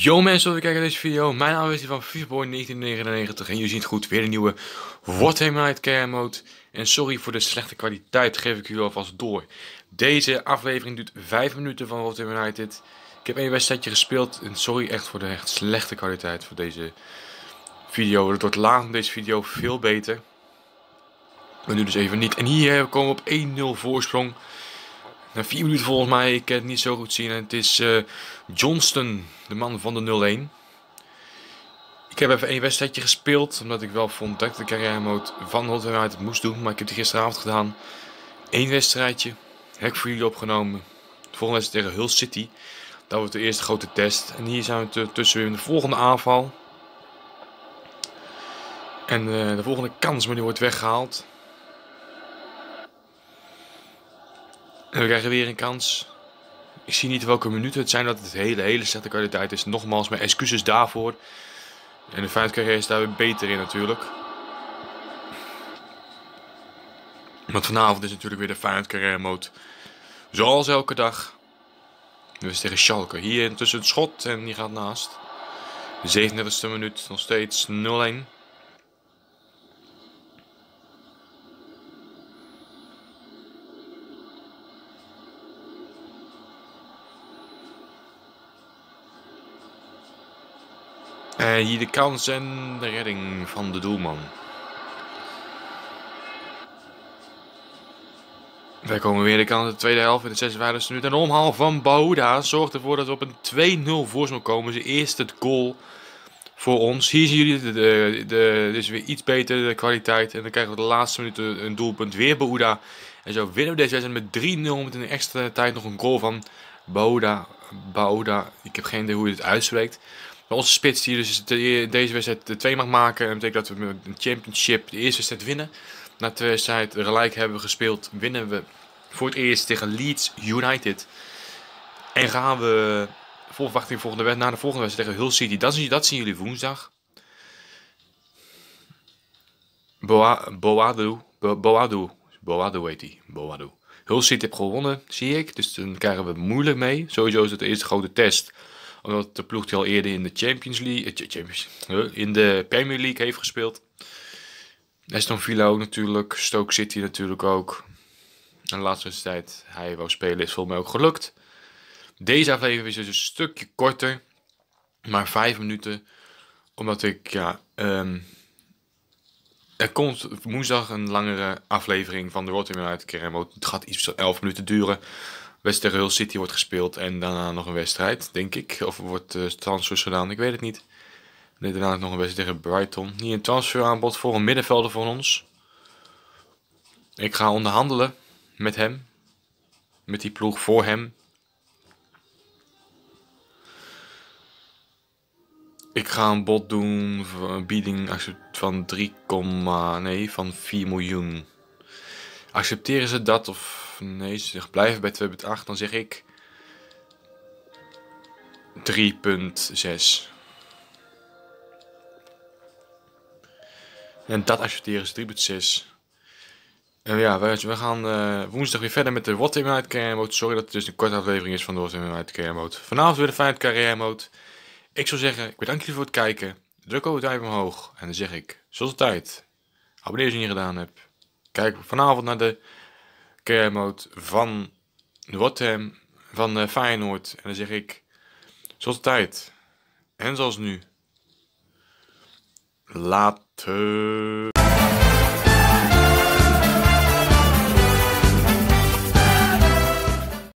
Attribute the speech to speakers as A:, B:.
A: Yo mensen, we kijken naar deze video. Mijn naam is die van FIFAboy 1999 en jullie zien het goed, weer een nieuwe Wartime Night Carrier Mode. En sorry voor de slechte kwaliteit, geef ik jullie alvast door. Deze aflevering duurt 5 minuten van Wartime United. Ik heb één wedstrijdje gespeeld en sorry echt voor de echt slechte kwaliteit voor deze video. Het wordt later in deze video veel beter. Maar nu dus even niet. En hier komen we op 1-0 voorsprong. Na 4 minuten volgens mij, ik kan het niet zo goed zien. En het is Johnston, de man van de 0-1. Ik heb even één wedstrijdje gespeeld, omdat ik wel vond dat ik de carrière mode van Wartime United moest doen. Maar ik heb die gisteravond gedaan. Eén wedstrijdje, heb ik voor jullie opgenomen. De volgende wedstrijd tegen Hull City. Dat wordt de eerste grote test. En hier zijn we tussen in de volgende aanval. En de volgende kans, maar die wordt weggehaald. En we krijgen weer een kans. Ik zie niet welke minuten het zijn dat het hele slechte kwaliteit is. Nogmaals, mijn excuses daarvoor. En de Feyenoord carrière is daar weer beter in natuurlijk. Want vanavond is natuurlijk weer de Feyenoord carrière mode. Zoals elke dag. Dus tegen Schalke. Hier tussen het schot en die gaat naast. De 37e minuut, nog steeds 0-1. En hier de kans en de redding van de doelman. Wij komen weer de kans in de tweede helft in de 56e minuut. En de omhaal van Bouda zorgt ervoor dat we op een 2-0 voorsprong komen. Zijn eerste goal voor ons. Hier zien jullie, dit is weer iets beter de kwaliteit. En dan krijgen we de laatste minuten een doelpunt weer Bouda. En zo winnen we deze wedstrijd met 3-0 met in de extra tijd nog een goal van Bouda. Ik heb geen idee hoe je het uitspreekt. Maar onze spits die dus deze wedstrijd de 2 mag maken. En dat betekent dat we met een championship de eerste wedstrijd winnen. Na 2 wedstrijden gelijk hebben we gespeeld, winnen we voor het eerst tegen Leeds United. En gaan we vol verwachting naar de volgende wedstrijd tegen Hull City. Dat zien jullie woensdag. Boadu heet hij. Boadu. Hull City heeft gewonnen, zie ik. Dus dan krijgen we het moeilijk mee. Sowieso is het de eerste grote test. Omdat de ploeg die al eerder in de Champions League, in de Premier League heeft gespeeld. Aston Villa ook natuurlijk. Stoke City natuurlijk ook. En de laatste wedstrijd hij wou spelen is volgens mij ook gelukt. Deze aflevering is dus een stukje korter. Maar 5 minuten. Omdat ik, er komt woensdag een langere aflevering van de Wartime United Carrier Mode. Het gaat iets van 11 minuten duren. Wedstrijd tegen Hull City wordt gespeeld. En daarna nog een wedstrijd, denk ik. Of er wordt transfers gedaan, ik weet het niet. Nee, daarna nog een wedstrijd tegen Brighton. Hier een transferaanbod voor een middenvelder van ons. Ik ga onderhandelen met hem. Met die ploeg voor hem. Ik ga een bod doen voor een bieding van 4 miljoen. Accepteren ze dat of nee, ze zeggen blijven bij 2,8, dan zeg ik 3,6. En dat accepteren ze 3,6. En ja, we gaan woensdag weer verder met de Wartime United Carrier Mode. Sorry dat het dus een korte aflevering is van de Wartime United Carrier Mode. Vanavond weer de Feyenoord Carrier Mode. Ik zou zeggen, ik bedank jullie voor het kijken. Druk ook het duimpje omhoog. En dan zeg ik, zoals altijd, abonneer als je niet gedaan hebt. Kijk vanavond naar de Carrier Mode van de Wartime, van Feyenoord. En dan zeg ik, zoals altijd, en zoals nu, later.